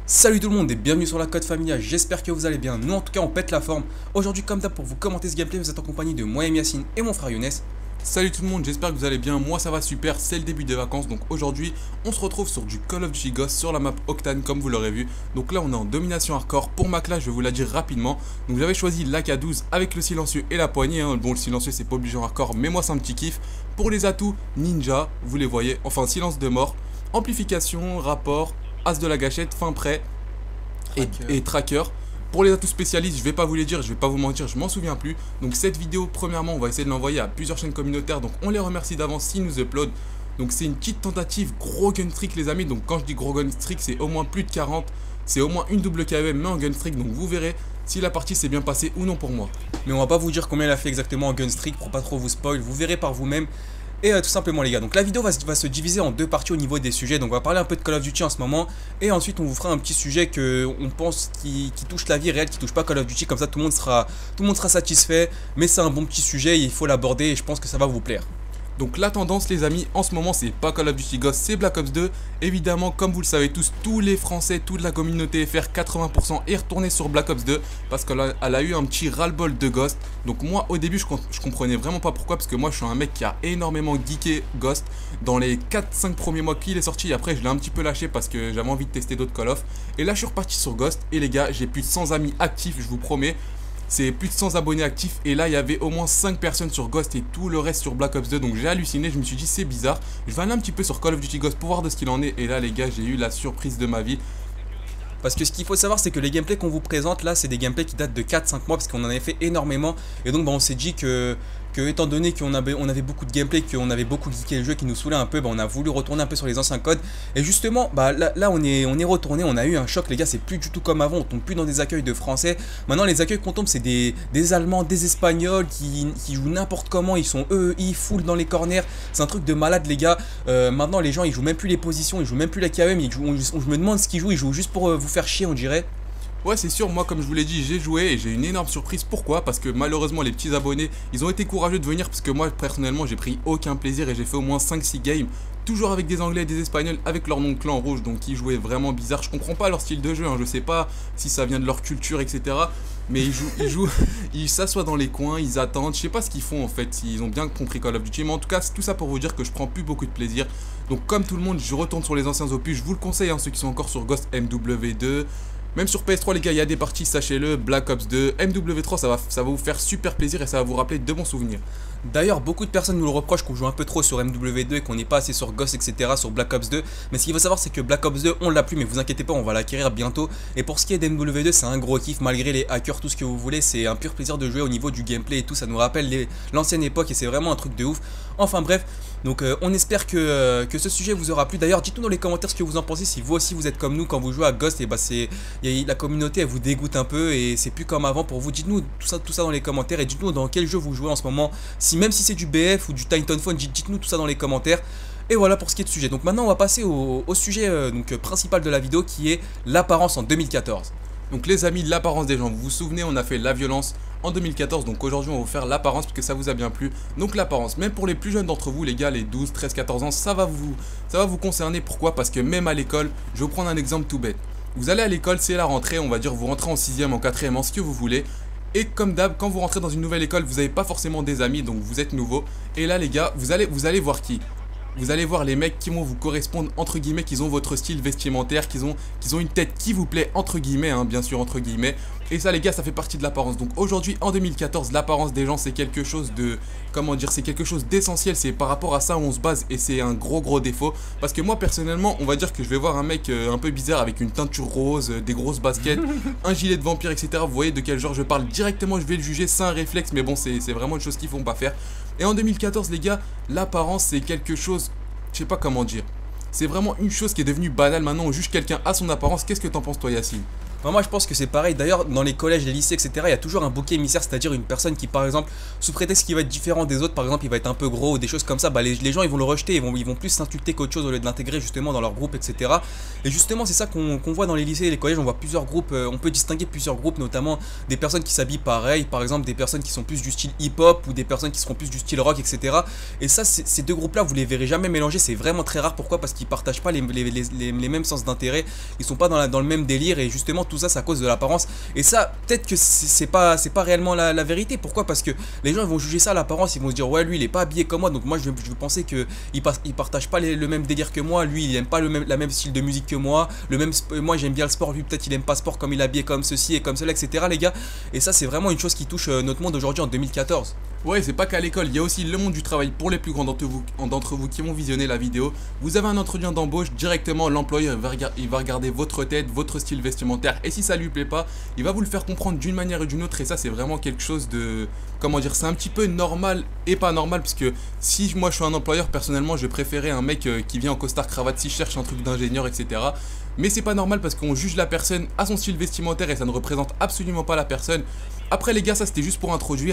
Salut tout le monde et bienvenue sur la Code Familia, j'espère que vous allez bien, nous en tout cas on pète la forme. Aujourd'hui comme d'hab pour vous commenter ce gameplay, vous êtes en compagnie de moi et Yacine et mon frère Younes. Salut tout le monde, j'espère que vous allez bien, moi ça va super, c'est le début des vacances, donc aujourd'hui on se retrouve sur du Call of Duty Ghosts sur la map Octane comme vous l'aurez vu. Donc là on est en domination hardcore, pour ma classe je vais vous la dire rapidement. Donc j'avais choisi l'AK12 avec le silencieux et la poignée, bon le silencieux c'est pas obligé en hardcore mais moi c'est un petit kiff. Pour les atouts, ninja, vous les voyez, enfin silence de mort, amplification, rapport, as de la gâchette, fin prêt et tracker. Pour les atouts spécialistes, je vais pas vous les dire, je vais pas vous mentir, je m'en souviens plus. Donc cette vidéo, premièrement, on va essayer de l'envoyer à plusieurs chaînes communautaires. Donc on les remercie d'avance s'ils nous uploadent. Donc c'est une petite tentative, gros gun streak les amis. Donc quand je dis gros gun streak, c'est au moins plus de 40. C'est au moins une double KEM mais en gun streak. Donc vous verrez si la partie s'est bien passée ou non pour moi. Mais on va pas vous dire combien il a fait exactement en gun streak pour pas trop vous spoil, vous verrez par vous-même. Et tout simplement les gars, donc la vidéo va se diviser en deux parties au niveau des sujets. Donc on va parler un peu de Call of Duty en ce moment. Et ensuite on vous fera un petit sujet que on pense qui touche la vie réelle, qui touche pas Call of Duty. Comme ça tout le monde sera satisfait. Mais c'est un bon petit sujet, il faut l'aborder et je pense que ça va vous plaire. Donc la tendance les amis en ce moment c'est pas Call of Duty Ghosts, c'est Black Ops 2. Évidemment comme vous le savez tous les Français, toute la communauté FR 80% est retournée sur Black Ops 2 parce qu'elle a eu un petit ras-le-bol de Ghost. Donc moi au début je comprenais vraiment pas pourquoi, parce que moi je suis un mec qui a énormément geeké Ghost dans les 4-5 premiers mois qu'il est sorti. Après je l'ai un petit peu lâché parce que j'avais envie de tester d'autres Call of. Et là je suis reparti sur Ghost et les gars j'ai plus de 100 amis actifs, je vous promets. C'est plus de 100 abonnés actifs et là il y avait au moins 5 personnes sur Ghost et tout le reste sur Black Ops 2. Donc j'ai halluciné, je me suis dit c'est bizarre. Je vais aller un petit peu sur Call of Duty Ghost pour voir de ce qu'il en est. Et là les gars j'ai eu la surprise de ma vie. Parce que ce qu'il faut savoir c'est que les gameplays qu'on vous présente là c'est des gameplays qui datent de 4-5 mois parce qu'on en avait fait énormément. Et donc on s'est dit que étant donné qu'on avait beaucoup de gameplay, qu'on avait beaucoup geeké le jeu qui nous saoulait un peu, on a voulu retourner un peu sur les anciens codes. Et justement là on est retourné, on a eu un choc les gars, c'est plus du tout comme avant, on tombe plus dans des accueils de français. Maintenant les accueils qu'on tombe c'est des Allemands, des Espagnols qui jouent n'importe comment, ils sont ils full dans les corners, c'est un truc de malade les gars. Maintenant les gens ils jouent même plus les positions, ils jouent même plus la KM, je me demande ce qu'ils jouent, ils jouent juste pour vous faire chier on dirait. Ouais c'est sûr, moi comme je vous l'ai dit j'ai joué et j'ai une énorme surprise. Pourquoi? Parce que malheureusement les petits abonnés ils ont été courageux de venir, parce que moi personnellement j'ai pris aucun plaisir et j'ai fait au moins 5-6 games toujours avec des anglais et des espagnols avec leur nom de clan rouge, donc ils jouaient vraiment bizarre. Je comprends pas leur style de jeu, je sais pas si ça vient de leur culture etc. Mais ils s'assoient dans les coins, ils attendent, je sais pas ce qu'ils font en fait, ils ont bien compris Call of Duty. Mais en tout cas c'est tout ça pour vous dire que je prends plus beaucoup de plaisir. Donc comme tout le monde je retourne sur les anciens opus, je vous le conseille ceux qui sont encore sur Ghost MW2. Même sur PS3 les gars il y a des parties, sachez-le, Black Ops 2, MW3 ça va vous faire super plaisir et ça va vous rappeler de bons souvenirs. D'ailleurs beaucoup de personnes nous le reprochent qu'on joue un peu trop sur MW2 et qu'on n'est pas assez sur Ghost etc, sur Black Ops 2. Mais ce qu'il faut savoir c'est que Black Ops 2 on l'a plus, mais vous inquiétez pas on va l'acquérir bientôt. Et pour ce qui est d'MW2 c'est un gros kiff, malgré les hackers tout ce que vous voulez, c'est un pur plaisir de jouer au niveau du gameplay et tout, ça nous rappelle l'ancienne époque et c'est vraiment un truc de ouf. Enfin bref, donc on espère que ce sujet vous aura plu. D'ailleurs dites-nous dans les commentaires ce que vous en pensez, si vous aussi vous êtes comme nous quand vous jouez à Ghost. Et la communauté elle vous dégoûte un peu et c'est plus comme avant pour vous. Dites-nous tout ça dans les commentaires et dites-nous dans quel jeu vous jouez en ce moment. Même si c'est du BF ou du Titanfall, dites-nous tout ça dans les commentaires. Et voilà pour ce qui est de sujet. Donc maintenant on va passer au sujet principal de la vidéo qui est l'apparence en 2014. Donc les amis, l'apparence des gens, vous vous souvenez on a fait la violence en 2014, donc aujourd'hui on va vous faire l'apparence parce que ça vous a bien plu. Donc l'apparence, même pour les plus jeunes d'entre vous les gars, les 12, 13, 14 ans, ça va vous concerner. Pourquoi? Parce que même à l'école, je vais vous prendre un exemple tout bête. Vous allez à l'école, c'est la rentrée, on va dire vous rentrez en 6ème, en 4ème, en ce que vous voulez. Et comme d'hab, quand vous rentrez dans une nouvelle école, vous n'avez pas forcément des amis, donc vous êtes nouveau. Et là les gars, vous allez voir qui? Vous allez voir les mecs qui vont vous correspondre entre guillemets, qui ont votre style vestimentaire, qui ont une tête qui vous plaît entre guillemets, bien sûr entre guillemets. Et ça les gars ça fait partie de l'apparence. Donc aujourd'hui en 2014 l'apparence des gens c'est quelque chose de, comment dire, c'est quelque chose d'essentiel. C'est par rapport à ça où on se base et c'est un gros défaut. Parce que moi personnellement on va dire que je vais voir un mec un peu bizarre avec une teinture rose, des grosses baskets, un gilet de vampire etc. Vous voyez de quel genre je parle, directement je vais le juger, c'est un réflexe. Mais bon c'est vraiment une chose qu'ils font pas faire. Et en 2014 les gars, l'apparence c'est quelque chose, je sais pas comment dire, c'est vraiment une chose qui est devenue banale. Maintenant on juge quelqu'un à son apparence. Qu'est-ce que t'en penses toi Yacine? Moi je pense que c'est pareil. D'ailleurs, dans les collèges, les lycées, etc., il y a toujours un bouc émissaire, c'est-à-dire une personne qui, par exemple, sous prétexte qu'il va être différent des autres, par exemple, il va être un peu gros ou des choses comme ça, bah, les gens ils vont le rejeter, ils vont plus s'insulter qu'autre chose au lieu de l'intégrer justement dans leur groupe, etc. Et justement, c'est ça qu'on voit dans les lycées et les collèges. On voit plusieurs groupes, on peut distinguer plusieurs groupes, notamment des personnes qui s'habillent pareil, par exemple, des personnes qui sont plus du style hip-hop ou des personnes qui seront plus du style rock, etc. Et ça, ces deux groupes-là, vous les verrez jamais mélanger, c'est vraiment très rare. Pourquoi? Parce qu'ils partagent pas les mêmes sens d'intérêt, ils sont pas dans le même délire, et justement, tout ça, c'est à cause de l'apparence. Et ça, peut-être que c'est pas réellement la vérité. Pourquoi? Parce que les gens ils vont juger ça à l'apparence, ils vont se dire ouais, lui il est pas habillé comme moi, donc moi je vais penser que il partage pas le même délire que moi, lui il aime pas la même style de musique que moi, moi j'aime bien le sport, lui peut-être il aime pas le sport, comme il est habillé comme ceci et comme cela, etc., les gars. Et ça, c'est vraiment une chose qui touche notre monde aujourd'hui en 2014. Ouais, c'est pas qu'à l'école, il y a aussi le monde du travail pour les plus grands d'entre vous qui vont visionner la vidéo. Vous avez un entretien d'embauche, directement l'employeur il va regarder votre tête, votre style vestimentaire, et si ça lui plaît pas, il va vous le faire comprendre d'une manière ou d'une autre. Et ça, c'est vraiment quelque chose de, comment dire, c'est un petit peu normal et pas normal, parce que si moi je suis un employeur, personnellement je préférais un mec qui vient en costard cravate si je cherche un truc d'ingénieur, etc. Mais c'est pas normal parce qu'on juge la personne à son style vestimentaire et ça ne représente absolument pas la personne. Après les gars, ça c'était juste pour introduire.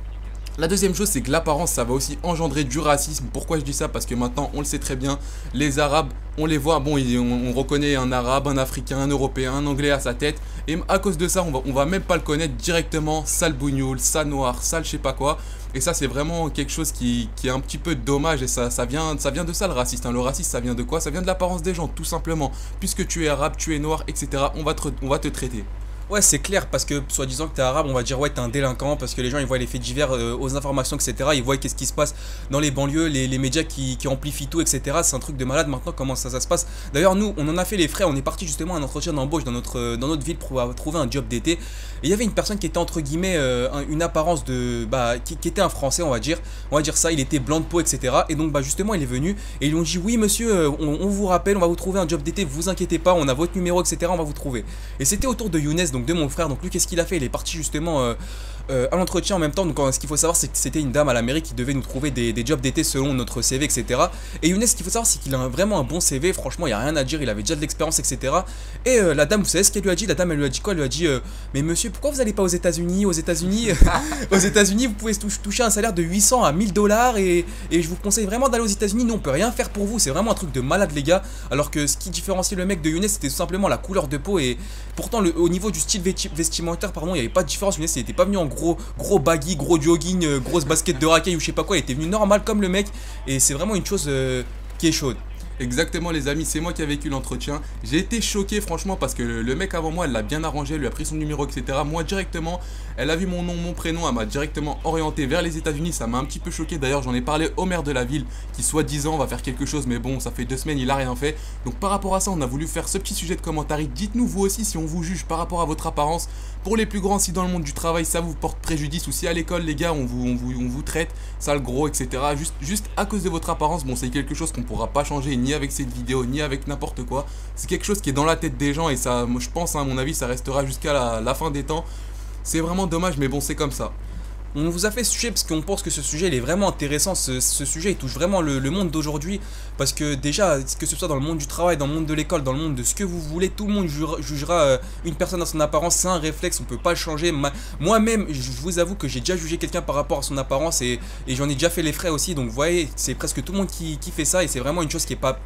La deuxième chose, c'est que l'apparence, ça va aussi engendrer du racisme. Pourquoi je dis ça? Parce que maintenant, on le sait très bien, les Arabes, on les voit, bon, on reconnaît un Arabe, un Africain, un Européen, un Anglais à sa tête. Et à cause de ça, on va même pas le connaître directement, sale bougnoul, sale noir, sale je sais pas quoi. Et ça, c'est vraiment quelque chose qui est un petit peu dommage. Et ça vient de ça, le racisme. Le racisme, ça vient de quoi? Ça vient de l'apparence des gens, tout simplement. Puisque tu es arabe, tu es noir, etc., on va te traiter. Ouais, c'est clair, parce que soi-disant que t'es arabe, on va dire ouais, t'es un délinquant, parce que les gens ils voient les faits divers aux informations, etc. Ils voient qu'est-ce qui se passe dans les banlieues, les médias qui amplifient tout, etc. C'est un truc de malade maintenant, comment ça se passe. D'ailleurs, nous, on en a fait les frais, on est parti justement à un entretien d'embauche dans notre ville pour trouver un job d'été. Et il y avait une personne qui était entre guillemets une apparence de. Qui était un français, on va dire ça, il était blanc de peau, etc. Et donc, justement, il est venu et ils lui ont dit oui, monsieur, on vous rappelle, on va vous trouver un job d'été, vous inquiétez pas, on a votre numéro, etc. On va vous trouver. Et c'était autour de Younes, donc de mon frère. Donc lui, qu'est-ce qu'il a fait? Il est parti justement à l'entretien en même temps. Donc ce qu'il faut savoir, c'est que c'était une dame à la mairie qui devait nous trouver des jobs d'été selon notre CV, etc. Et Younes, ce qu'il faut savoir, c'est qu'il a vraiment un bon CV. Franchement, il n'y a rien à dire, il avait déjà de l'expérience, etc. Et la dame, vous savez ce qu'elle lui a dit? La dame, elle lui a dit quoi? Elle lui a dit mais monsieur, pourquoi vous n'allez pas aux États-Unis? Aux États-Unis aux États-Unis, vous pouvez toucher un salaire de 800 à 1000 dollars, et je vous conseille vraiment d'aller aux États-Unis. Nous, on peut rien faire pour vous, c'est vraiment un truc de malade, les gars. Alors que ce qui différenciait le mec de Younes, c'était tout simplement la couleur de peau. Et pourtant, au niveau du style vestimentaire, pardon, il n'y avait pas de différence. Younes, il était pas venu en gros baggy, gros jogging, grosse basket de raquette ou je sais pas quoi. Il était venu normal comme le mec. Et c'est vraiment une chose qui est chaude. Exactement les amis, c'est moi qui ai vécu l'entretien. J'ai été choqué franchement parce que le mec avant moi, elle l'a bien arrangé, elle lui a pris son numéro, etc. Moi directement, elle a vu mon nom, mon prénom, elle m'a directement orienté vers les États-Unis. Ça m'a un petit peu choqué. D'ailleurs, j'en ai parlé au maire de la ville qui soi-disant va faire quelque chose, mais bon, ça fait 2 semaines, il a rien fait. Donc par rapport à ça, on a voulu faire ce petit sujet de commentaire. Dites-nous vous aussi si on vous juge par rapport à votre apparence. Pour les plus grands, si dans le monde du travail ça vous porte préjudice, ou si à l'école les gars on vous traite sale gros, etc. Juste à cause de votre apparence. Bon, c'est quelque chose qu'on pourra pas changer ni avec cette vidéo ni avec n'importe quoi. C'est quelque chose qui est dans la tête des gens et ça, moi, je pense, à mon avis, ça restera jusqu'à la fin des temps. C'est vraiment dommage, mais bon, c'est comme ça. On vous a fait ce sujet parce qu'on pense que ce sujet il est vraiment intéressant. Ce sujet il touche vraiment le monde d'aujourd'hui. Parce que déjà, que ce soit dans le monde du travail, dans le monde de l'école, dans le monde de ce que vous voulez, tout le monde jugera une personne à son apparence. C'est un réflexe, on peut pas le changer. Moi-même, je vous avoue que j'ai déjà jugé quelqu'un par rapport à son apparence et j'en ai déjà fait les frais aussi. Donc vous voyez, c'est presque tout le monde qui fait ça et c'est vraiment une chose qui est pas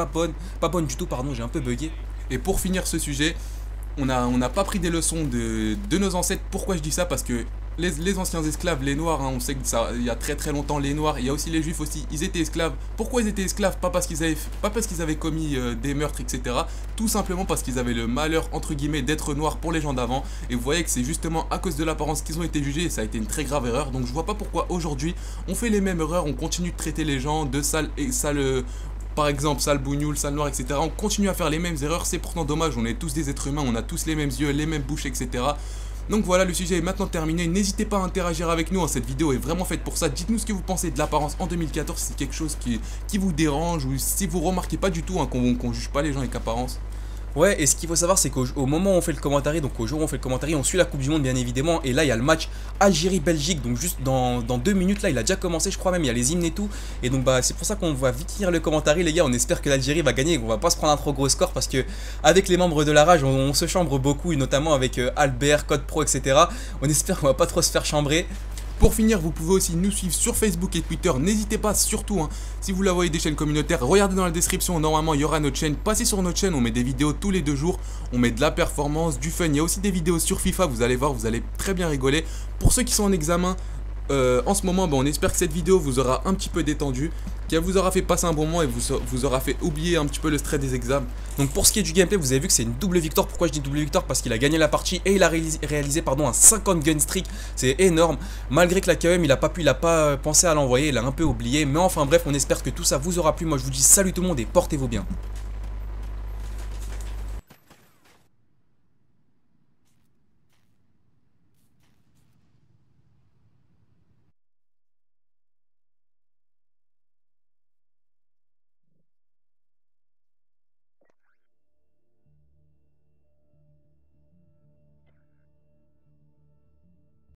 bonne du tout. Pardon, j'ai un peu bugué. Et pour finir ce sujet, on n'a pas pris des leçons de nos ancêtres. Pourquoi je dis ça? Parce que les anciens esclaves, les noirs, hein, on sait que ça, il y a très très longtemps, les noirs, il y a aussi les juifs aussi, ils étaient esclaves. Pourquoi ils étaient esclaves? Pas parce qu'ils avaient commis des meurtres, etc. Tout simplement parce qu'ils avaient le malheur, entre guillemets, d'être noirs pour les gens d'avant. Et vous voyez que c'est justement à cause de l'apparence qu'ils ont été jugés et ça a été une très grave erreur. Donc je vois pas pourquoi aujourd'hui on fait les mêmes erreurs, on continue de traiter les gens de sales et sales. Par exemple, sale bougnoul, sale noir, etc. On continue à faire les mêmes erreurs, c'est pourtant dommage, on est tous des êtres humains, on a tous les mêmes yeux, les mêmes bouches, etc. Donc voilà, le sujet est maintenant terminé. N'hésitez pas à interagir avec nous, hein. Cette vidéo est vraiment faite pour ça. Dites-nous ce que vous pensez de l'apparence en 2014, si c'est quelque chose qui vous dérange ou si vous remarquez pas du tout, hein, qu'on juge pas les gens avec apparence. Ouais, et ce qu'il faut savoir, c'est qu'au moment où on fait le commentaire, donc au jour où on fait le commentaire, on suit la Coupe du Monde bien évidemment. Et là, il y a le match Algérie-Belgique, donc juste dans 2 minutes, là, il a déjà commencé, je crois même, il y a les hymnes et tout. Et donc, bah, c'est pour ça qu'on va vite lire le commentaire, les gars. On espère que l'Algérie va gagner et qu'on va pas se prendre un trop gros score parce que, avec les membres de la rage, on se chambre beaucoup, et notamment avec Albert, Code Pro, etc. On espère qu'on va pas trop se faire chambrer. Pour finir, vous pouvez aussi nous suivre sur Facebook et Twitter. N'hésitez pas, surtout, hein, si vous la voyez des chaînes communautaires, regardez dans la description. Normalement, il y aura notre chaîne. Passez sur notre chaîne, on met des vidéos tous les 2 jours. On met de la performance, du fun. Il y a aussi des vidéos sur FIFA. Vous allez voir, vous allez très bien rigoler. Pour ceux qui sont en examen, en ce moment, on espère que cette vidéo vous aura un petit peu détendu, qu'elle vous aura fait passer un bon moment et vous aura fait oublier un petit peu le stress des examens. Donc pour ce qui est du gameplay, vous avez vu que c'est une double victoire. Pourquoi je dis double victoire? Parce qu'il a gagné la partie et il a réalisé un 50 gun streak. C'est énorme. Malgré que la KM il a pas pensé à l'envoyer, il a un peu oublié. Mais enfin bref, on espère que tout ça vous aura plu. Moi je vous dis salut tout le monde et portez-vous bien.